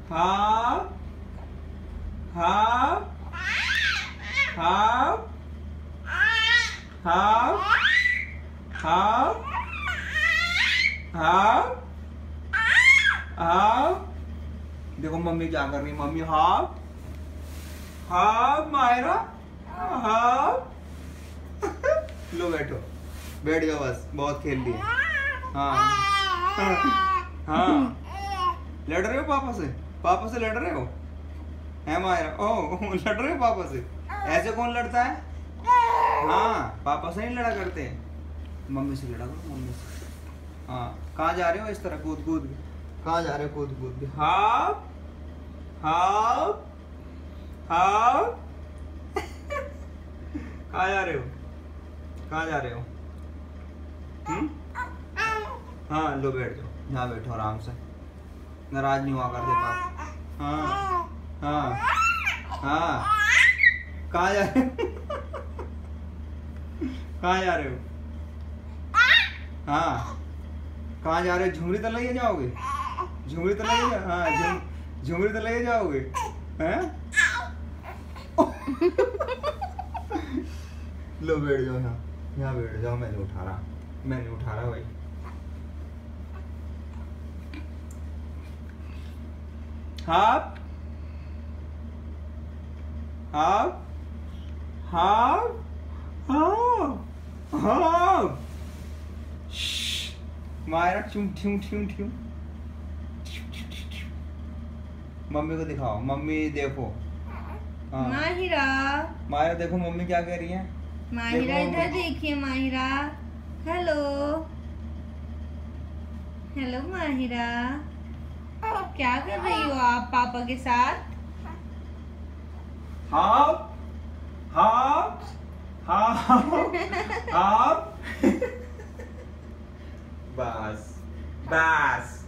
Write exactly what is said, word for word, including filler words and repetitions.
Half half half half half half half. देखो mummy क्या कर रही है। Mummy half half Mayra half. लो बैठो, बैठ जाओ बस, बहुत खेल लिए। हाँ हाँ, लड़ रहे हो पापा से? पापा से लड़ रहे हो? है मायरा? ओ लड़ रहे हो पापा से? ऐसे कौन लड़ता है? हाँ, पापा से नहीं लड़ा करते, मम्मी से लड़ा करो, मम्मी से। हाँ, कहाँ जा रहे हो इस तरह कूद कूद के? कहाँ जा रहे हो कूद कूद के? हाफ हाफ हाफ। कहाँ जा रहे हो? कहाँ जा रहे हो? हम्म? हाँ, लो बैठ जाओ, यहाँ बैठो आराम से, नाराज नहीं हुआ करते पापा। हाँ हाँ हाँ। कहाँ जा रहे हो? कहाँ जा रहे हो? हाँ, कहाँ जा रहे हो? झुमरी तो ले जाओगे? झुमरी तो ले जा हाँ झुम झुमरी तो ले जाओगे? हैं? लो बैठ जाओ यहाँ, यहाँ बैठ जाओ। मैं नहीं उठा रहा, मैं नहीं उठा रहा भाई। हाफ half half half half. Myra ठ्यू ठ्यू ठ्यू ठ्यू। मम्मी को दिखाओ, मम्मी देखो। हाँ। माहिरा, माहिरा देखो मम्मी क्या कह रही है। माहिरा इधर देखिए। माहिरा, हेलो हेलो माहिरा, क्या कर रही हो आप पापा के साथ? हाफ हाफ हाफ हाफ। बस बस।